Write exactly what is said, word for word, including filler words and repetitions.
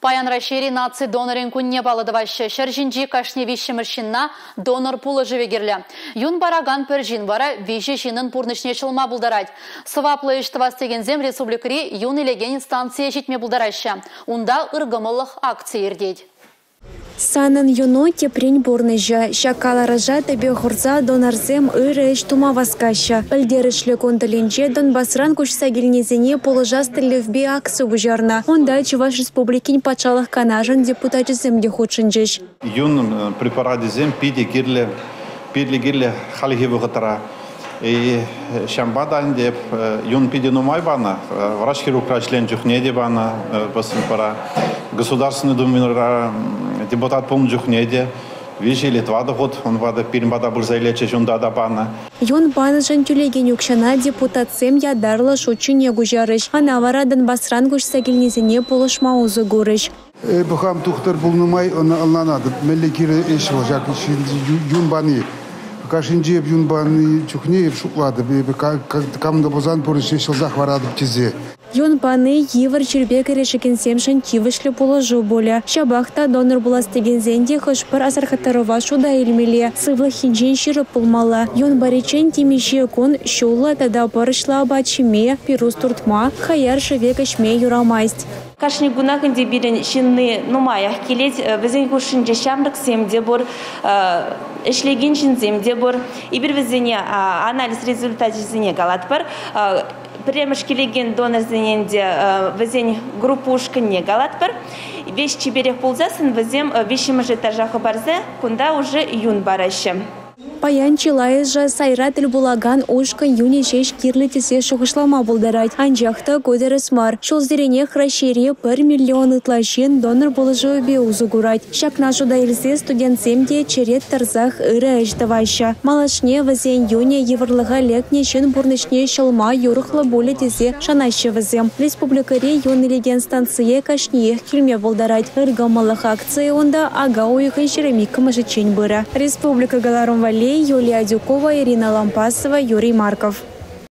Паян Рашери наци донорин күнне балыдывашы. Шаржинжи кашне вишіміршінна донор пулы живегерлі. Юн бараган пөржин бара виші жинын пурнышне шылма бұлдарад. Сываплы іштівастеген зем республикари юн илеген инстанция жетме бұлдарашы. Унда ыргымылық акция ердейді. Санын юно тепрень бурныжа. Шакала ража тебе хурза донарзем ыры эш тума васкаща. Ылдерышлы конталенче Донбасран кучса гельнезене положа стрелевбе акцию бужарна. Онда Чуваш республикин пачалах канажан депутаты земли худшинжиш. Юн препараты зем пиде гирле, пиде гирле халихи выготара. И шамбадан деп юн пиде нумай бана, врачхирург член джухнеде бана, басын пара. Государственный думинра депутат пом джухнеде, вижи Литва доход, он вада пирмбада бурзайлече жунда да бана. Юн бана жантюлеген юкшана депутат сем ядарла шучине гужарыш, а навара Донбасран кучса гельнезене полышма узы гурыш. Бухам тухтар булнумай он алнанады, меллекире эшел, жак юн бани. Кашинджи юн бани чухне шуклады, камда бозан порыш эшел захварады птизе. Юн баны евр чербек решекен семшен тивышлы положу боля. Шабахта донор була стеген зенде хышпар асархатарова шуда илмеле. Сывлы хинжен ширы пулмала. Юн баричен тимище кон шула тада парышла бачиме, пирус туртма, хаяр шевекашме юрамайст. Кашни гунахын дебирен шинны нумаях келет, везен кушинже шамрак семде бор, эшлеген шинземде бор, и бір везене анализ результаты зене галатпар, Премеш келеген донор зененде везен группушка не галатпар. Вещь чеберех пулзасын везем вещимыжы тажахы барзе, кунда уже юн барашы. Паян чилайжа сайратель булаган ушкан юни шеш кирлі тесе шуғышлама бұлдарайд. Анжақта көдеріс мар. Шолзирене хращере бір миллион ытлашен донор бұлыжы бе узы гурайд. Шакна жуда елзе студентсемде черет тарзах ыры әждавайша. Малашне вазен юни еврлыға лекне шен бұрнышне шылма юрықлы болі тесе шанайшы вазем. Республикаре юн илеген станция кашниех келме бұлдарайд. Ыргамалық акция онда ага ойықын шеремик мыжычен бұры. Республика Галарум Валей, Юлия Дюкова, Ирина Лампасова, Юрий Марков.